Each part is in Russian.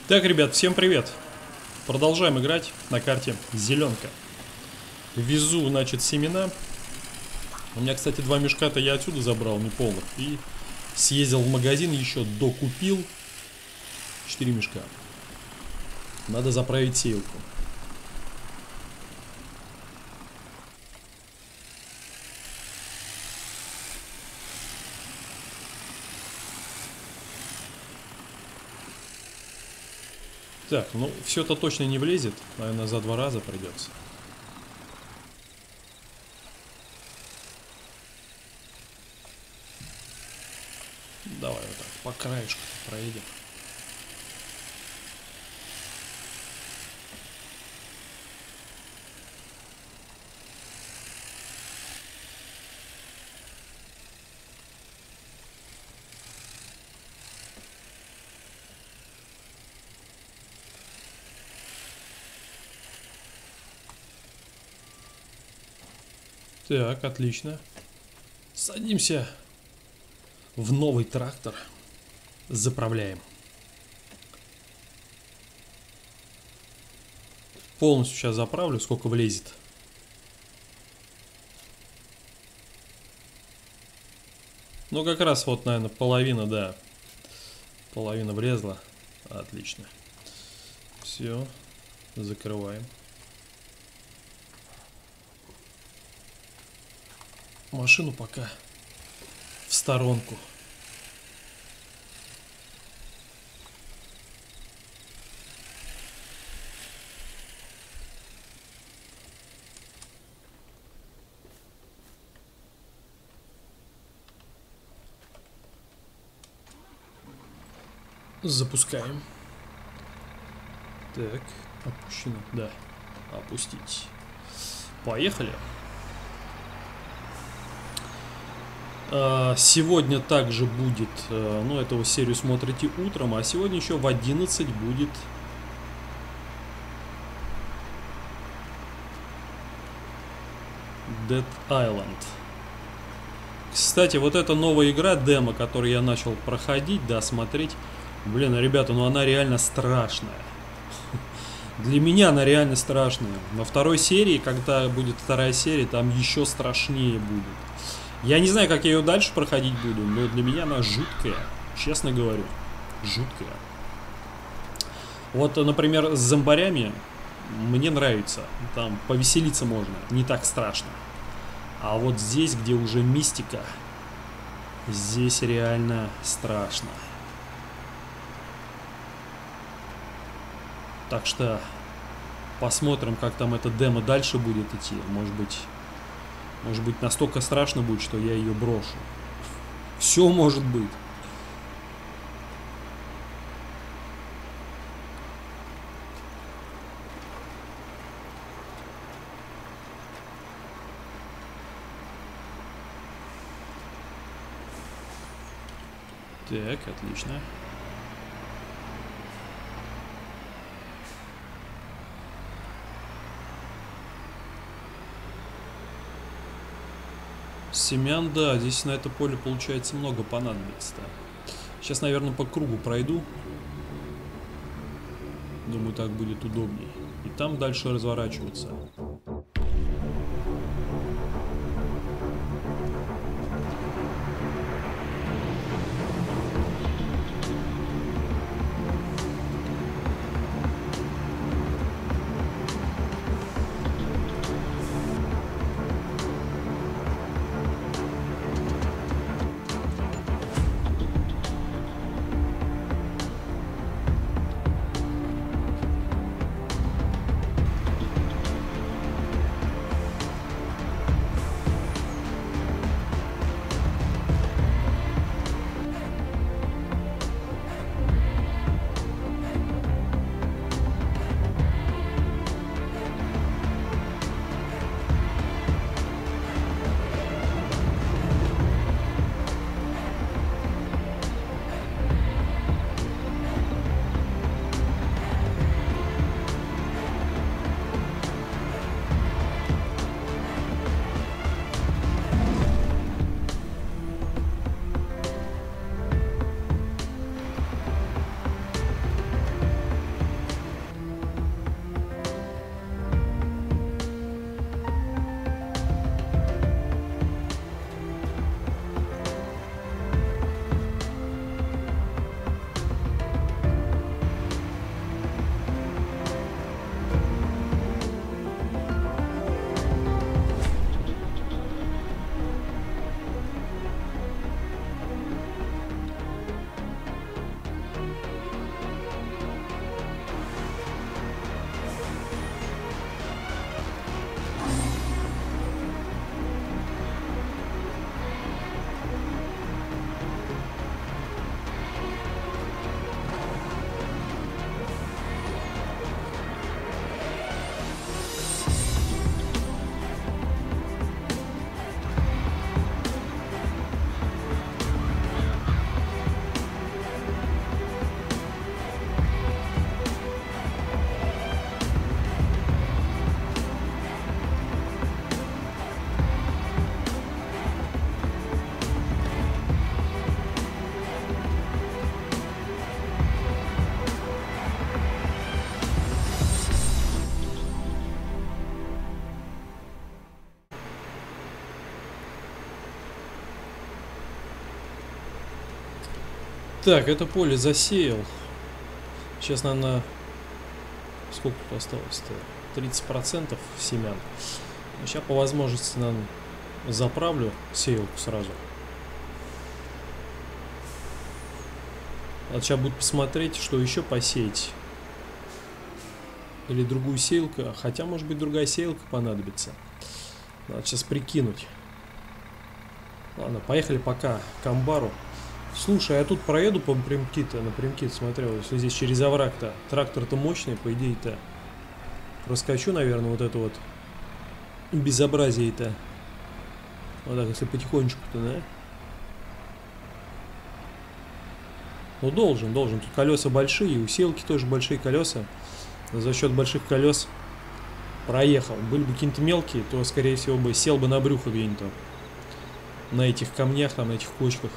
Так, ребят, всем привет! Продолжаем играть на карте Зеленка. Везу, значит, семена. У меня, кстати, 2 мешка-то я отсюда забрал, не полных. И съездил в магазин, еще докупил 4 мешка. Надо заправить сеялку. Так, ну все-то точно не влезет. Наверное, за 2 раза придется. Давай вот так, по краешку проедем. Так, отлично. Садимся в новый трактор. Заправляем. Полностью сейчас заправлю, сколько влезет. Ну, как раз вот, наверное, половина, да. Половина влезла. Отлично. Все. Закрываем. Машину пока в сторонку. Запускаем. Так, опущено. Да, опустить. Поехали. Сегодня также будет, ну, эту серию смотрите утром, а сегодня еще в 11 будет Dead Island. Кстати, вот эта новая игра, демо, которую я начал проходить, да, смотреть. Блин, ребята, ну она реально страшная. Для меня она реально страшная. На второй серии, когда будет вторая серия, там еще страшнее будет. Я не знаю, как я ее дальше проходить буду, но для меня она жуткая, честно говорю, жуткая. Вот, например, с зомбарями мне нравится, там повеселиться можно, не так страшно. А вот здесь, где уже мистика, здесь реально страшно. Так что посмотрим, как там это демо дальше будет идти, может быть, настолько страшно будет, что я ее брошу. Все может быть. Так, отлично. Семян, да, здесь на это поле получается много понадобится-то. Сейчас, наверное, по кругу пройду. Думаю, так будет удобней. И там дальше разворачиваться. Так, это поле засеял. Сейчас, наверное, сколько тут осталось-то? 30% семян. Сейчас по возможности, наверное, заправлю сеялку сразу. А сейчас буду посмотреть, что еще посеять. Или другую сеялку. Хотя, может быть, другая сеялка понадобится. Надо сейчас прикинуть. Ладно, поехали пока к амбару. Слушай, я тут проеду по напрямки-то, смотрел, если здесь через овраг-то. Трактор-то мощный, по идее-то. Проскочу, наверное, вот это вот безобразие-то. Вот так, если потихонечку-то, да? Ну, должен. Тут колеса большие, у сеялки тоже большие колеса. За счет больших колес проехал. Были бы какие-то мелкие, то, скорее всего, бы сел бы на брюхо где-нибудь там. На этих камнях, там, на этих кочках.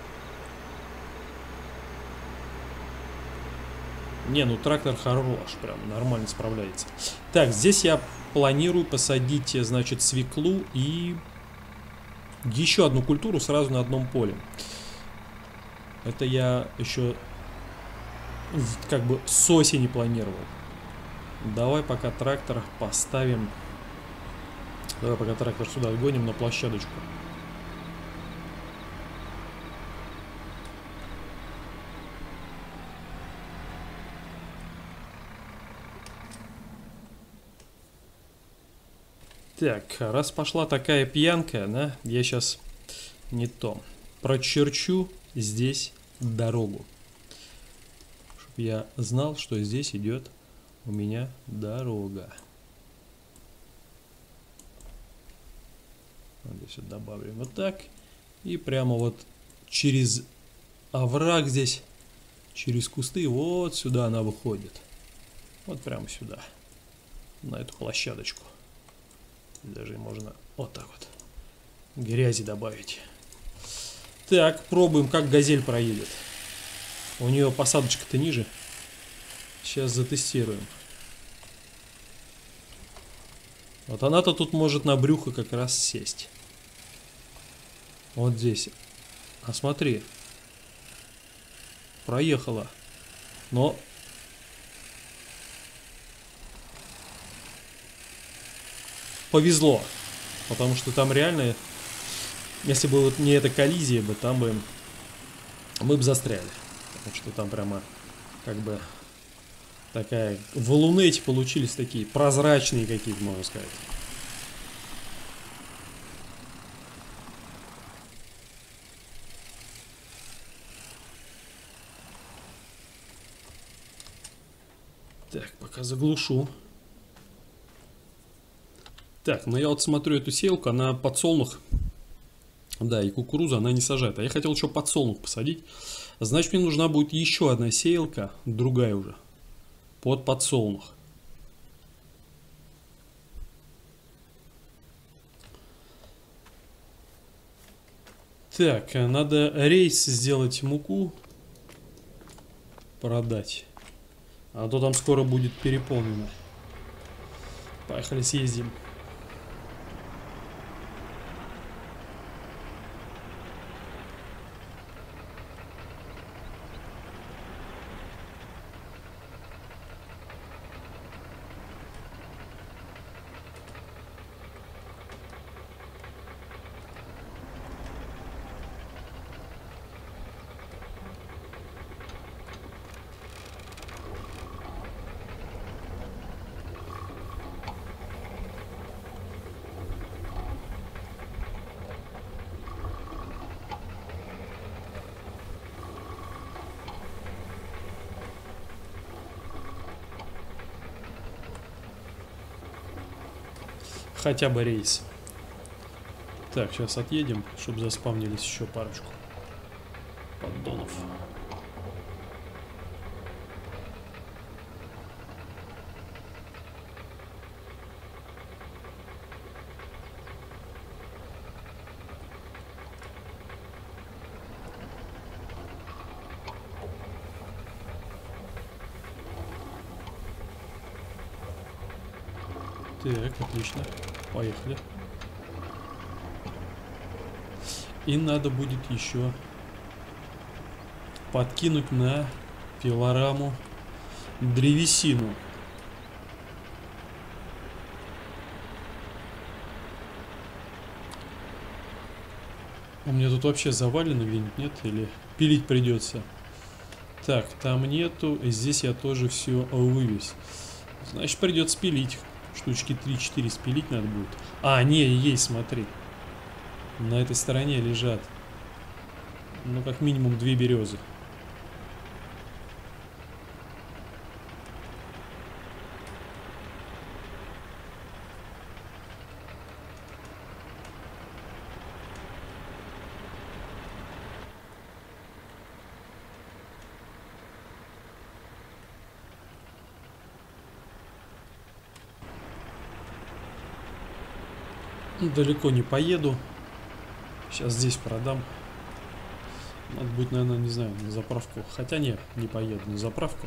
Не, ну трактор хорош, прям нормально справляется. Так, здесь я планирую посадить, значит, свеклу и еще одну культуру сразу на одном поле. Это я еще как бы с осени планировал. Давай пока трактор поставим. Давай пока трактор сюда гоним на площадочку. Так, раз пошла такая пьянка, да, я сейчас не то. Прочерчу здесь дорогу. Чтоб я знал, что здесь идет у меня дорога. Здесь вот добавим вот так. И прямо вот через овраг здесь, через кусты, вот сюда она выходит. Вот прямо сюда. На эту площадочку. Даже можно вот так вот грязи добавить. Так, пробуем, как газель проедет. У нее посадочка-то ниже. Сейчас затестируем. Вот она-то тут может на брюхо как раз сесть. Вот здесь. А смотри. Проехала. Но... повезло. Потому что там реально... Если бы вот не эта коллизия, там бы... мы бы застряли. Потому что там прямо... как бы... такая... валуны эти получились такие прозрачные какие-то, можно сказать. Так, пока заглушу. Так, ну я вот смотрю эту сеялку, она подсолнух. Да, и кукуруза, она не сажает. А я хотел еще подсолнух посадить. Значит, мне нужна будет еще одна сеялка, другая уже, под подсолнух. Так, надо рейс сделать, муку продать. А то там скоро будет переполнено. Поехали съездим. Хотя бы рейс. Так, сейчас отъедем, чтобы заспавнились еще парочку поддонов. Так, отлично. Поехали. И надо будет еще подкинуть на пилораму древесину. У меня тут вообще завалено где-нибудь, нет? Или пилить придется? Так, там нету. И здесь я тоже все вывез. Значит, придется пилить. Штучки 3-4 спилить надо будет. А, не, есть, смотри. На этой стороне лежат. Ну, как минимум 2 березы. Далеко не поеду. Сейчас здесь продам. Надо будет, наверное, не знаю, на заправку. Хотя нет, не поеду на заправку.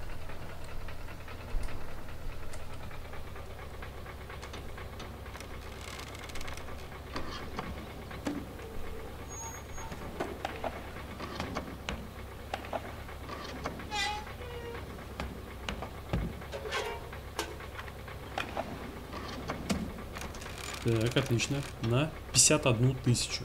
Так, отлично. На 51 тысячу.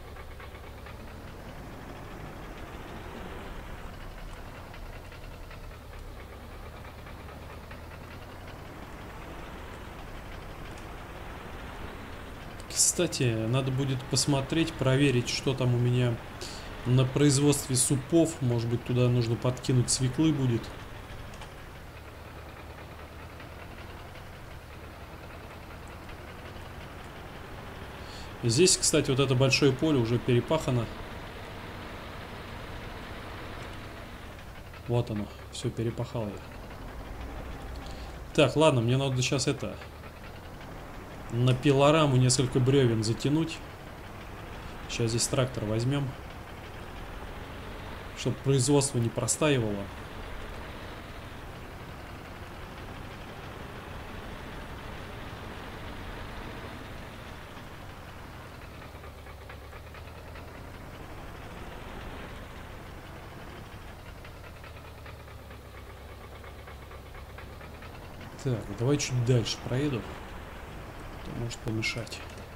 Кстати, надо будет посмотреть, проверить, что там у меня на производстве супов. Может быть, туда нужно подкинуть свеклы будет. Здесь, кстати, вот это большое поле уже перепахано. Вот оно, все перепахало я. Так, ладно, мне надо сейчас это... На пилораму несколько бревен затянуть. Сейчас здесь трактор возьмем. Чтобы производство не простаивало. Так, давай чуть дальше проеду. Это может помешать.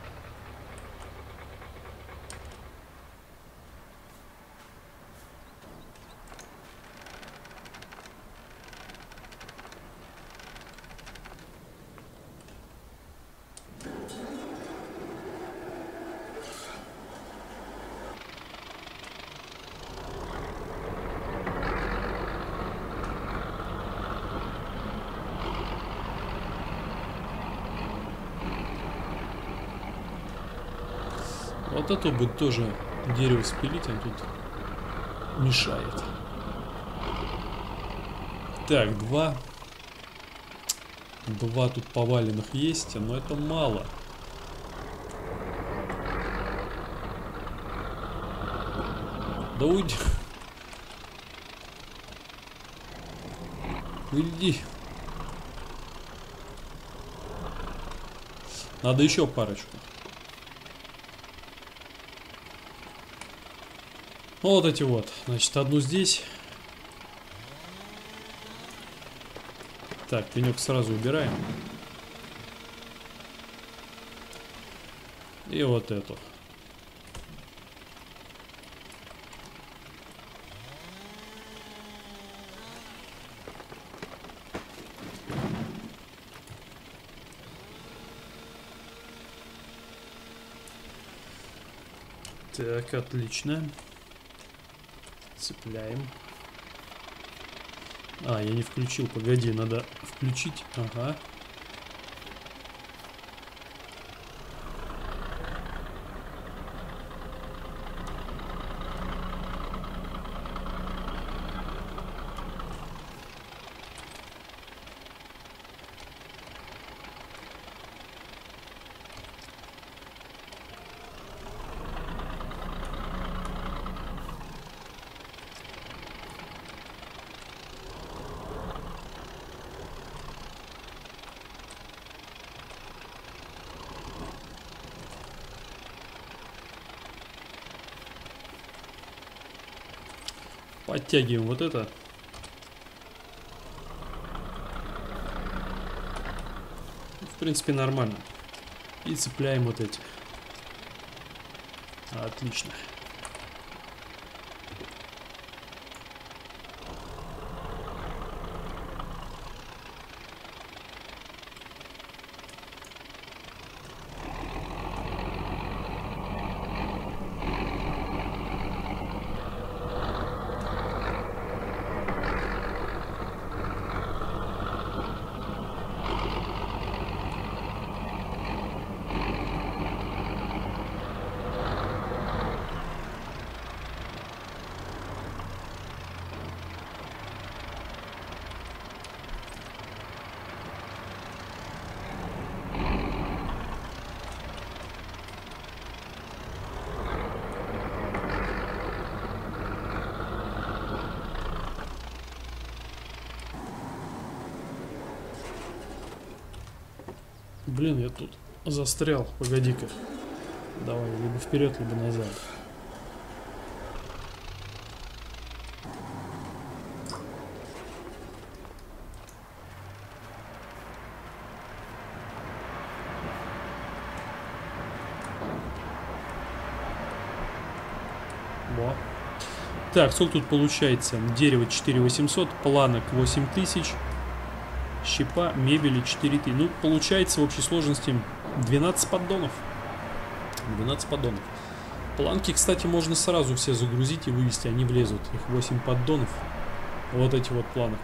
Вот это бы тоже дерево спилить, а тут мешает. Так, два тут поваленных есть, но это мало. Да уйди. Уйди. Надо еще парочку. Вот эти вот. Значит, одну здесь. Так, пенек сразу убираем. И вот эту. Так, отлично. Цепляем. А, я не включил, погоди, надо включить. Ага. Подтягиваем вот это. В принципе, нормально. И цепляем вот эти. Отлично. Блин, я тут застрял. Погоди-ка. Давай, либо вперед, либо назад. Во. Так, сколько тут получается? Дерево 4800, планок 8000, щепа, мебели 4000. Ну, получается в общей сложности 12 поддонов. 12 поддонов. Планки, кстати, можно сразу все загрузить и вывести, они влезут. Их 8 поддонов. Вот эти вот планок.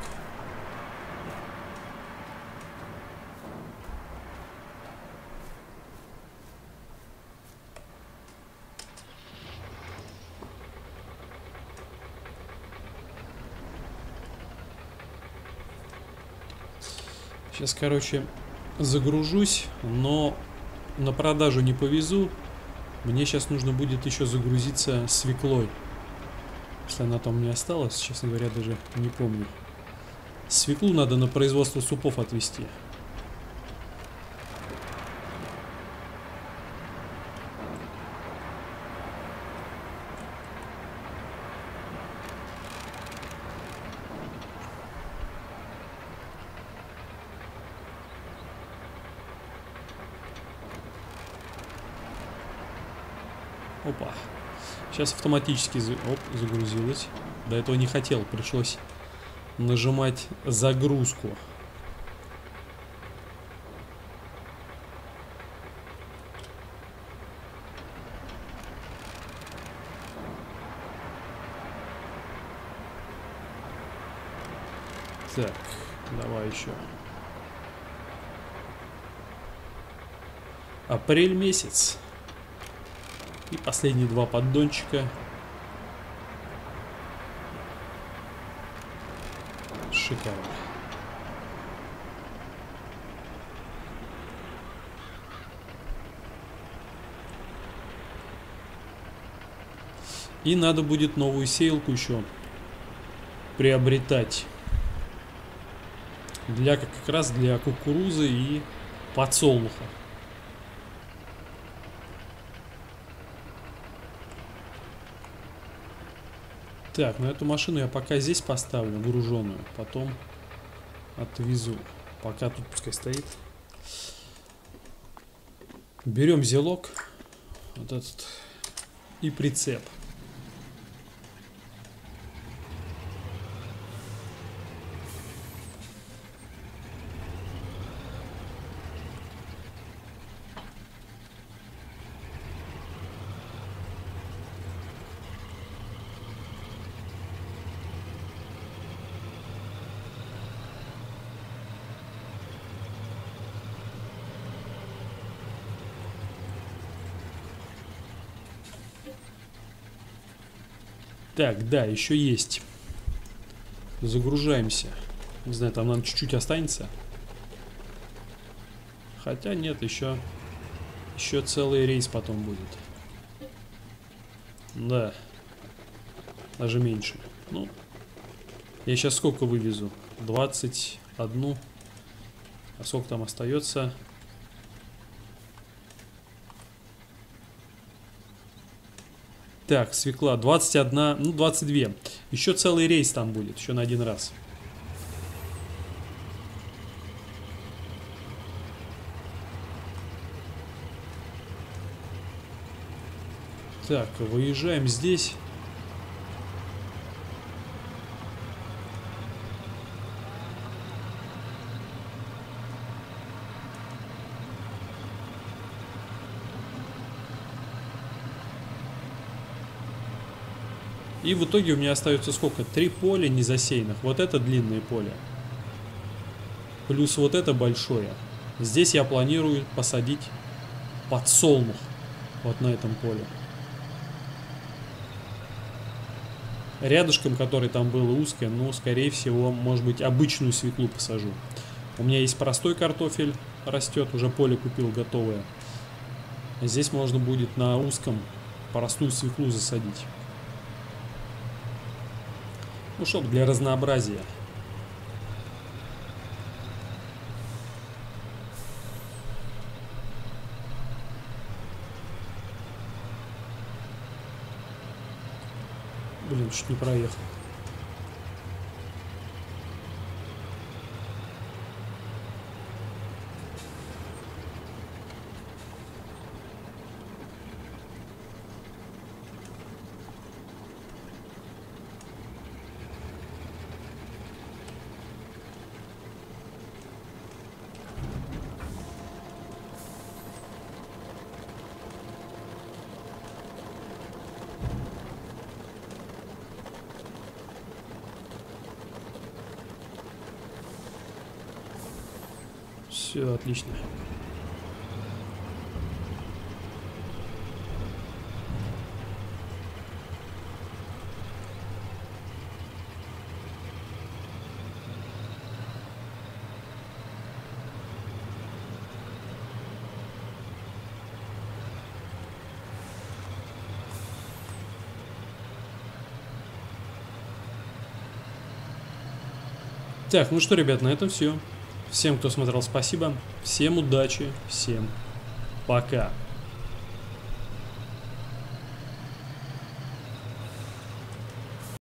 Сейчас, короче, загружусь, но на продажу не повезу. Мне сейчас нужно будет еще загрузиться свеклой. Если она там не осталась, честно говоря, даже не помню. Свеклу надо на производство супов отвезти. Опа. Сейчас автоматически загрузилось. До этого не хотел, пришлось нажимать загрузку. Так, давай еще. Апрель месяц. И последние два поддончика. Шикарно. И надо будет новую сеялку еще приобретать. Как раз для кукурузы и подсолнуха. Так, ну эту машину я пока здесь поставлю, груженую, потом отвезу. Пока тут пускай стоит. Берем зелок, вот этот, и прицеп. Так, да, еще есть. Загружаемся. Не знаю, там нам чуть-чуть останется. Хотя нет, еще целый рейс потом будет. Да. Даже меньше. Ну, я сейчас сколько вывезу? 21. А сколько там остается? Так, свекла 21, ну 22. Еще целый рейс там будет, еще на один раз. Так, выезжаем здесь. И в итоге у меня остается сколько? 3 поля незасеянных. Вот это длинное поле. Плюс вот это большое. Здесь я планирую посадить подсолнух. Вот на этом поле. Рядышком, который там было узкое, но, скорее всего, может быть, обычную свеклу посажу. У меня есть простой картофель, растет, уже поле купил готовое. Здесь можно будет на узком простую свеклу засадить. Ну, чтобы для разнообразия. Блин, чуть не проехал. Все отлично. Так, ну что, ребят, на этом все. Всем, кто смотрел, спасибо. Всем удачи, всем пока.